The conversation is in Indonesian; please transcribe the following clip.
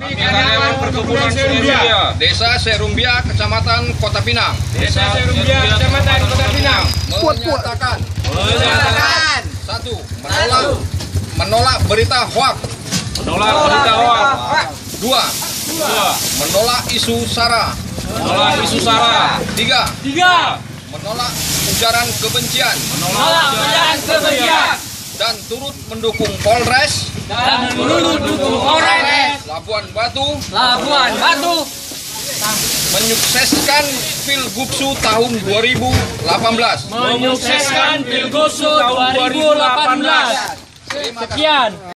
karyawan perkebunan Serumbia, Desa Serumbia, Kecamatan Kota Pinang. Desa Serumbia, Kecamatan Kota Pinang. Menyatakan satu, menolak berita hoak. Dua, menolak isu sara. Tiga, menolak ujaran kebencian. Dan turut mendukung Polres Labuan Batu menyukseskan Pilgubsu tahun 2018. Sekian.